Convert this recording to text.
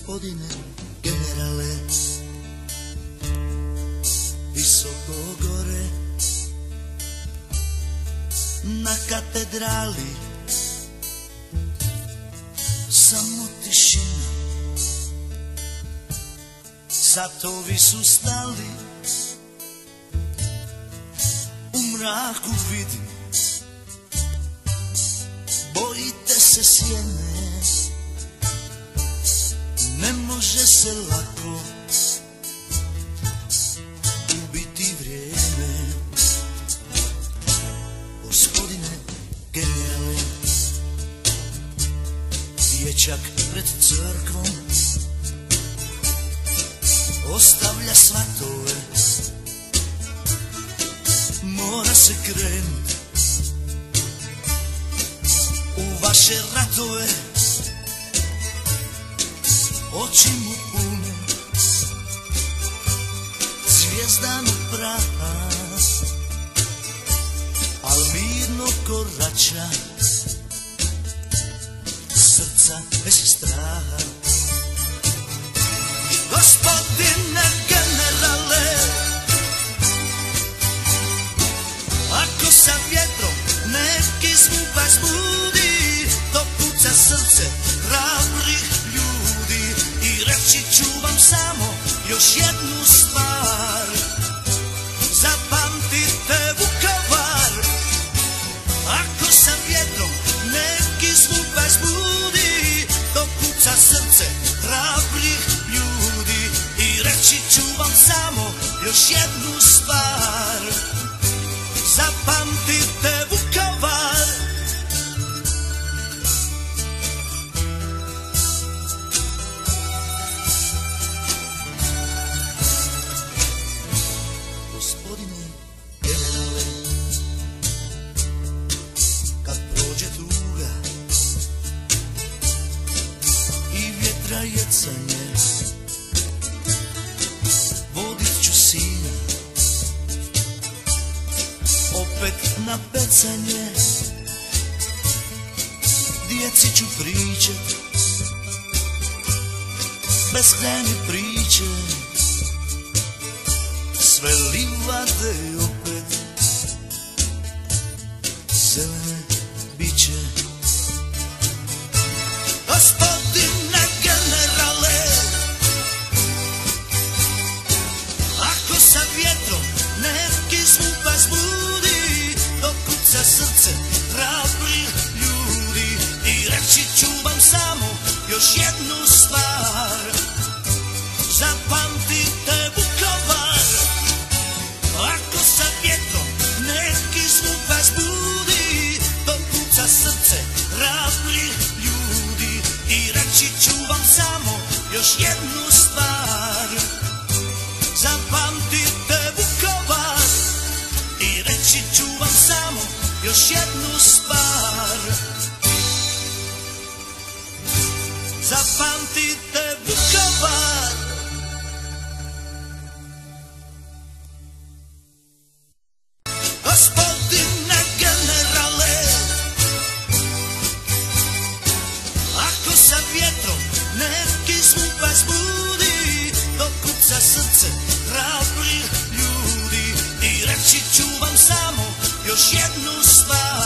Gospodine generale, visoko gore na katedrali, samo tišina, satovi su stali, u mraku vidim, bojite se sjene, ne može se lako ubiti vrijeme. Gospodine generale, dječak pred crkvom ostavlja svatove, mora se krenut u vaše ratove. Oči mu pune zvijezdanog praha, al mirno korača, srca bez straha. Gospodine generale, ako sa vjetrom neki zvuk vas budi, to puca srce hrabrih ljudi. I reći ću vam samo još jednu stvar, zapamtite Vukovar. Ako sa vjetrom neki zvuk vas budi, to puca srce hrabrih ljudi. I reći ću vam samo još jednu stvar, zapamtite Vukovar. Gospodine generale, kad prođe tuga i vjetra jecanje, vodit ću sina opet na pecanje. Djeci ću pričat beskrajne priče, sve livade opet zelene biće. Gospodine generale, ako sa vjetrom neki zvuk vas budi, to kuca srce hrabrih ljudi. I reći ću vam samo još jednu stvar, zapamtite Vukovar. Ako sa vjetrom neki zvuk vas budi, to kuca srce hrabrih ljudi. I reći ću vam samo još jednu stvar, zapamtite Vukovar. I reći ću vam samo još jednu stvar, zapamtite Vukovar. Gospodine generale, ako sa vjetrom neki zvuk vas budi, to kuca srce hrabrih ljudi. I reći ću vam samo još jednu stvar,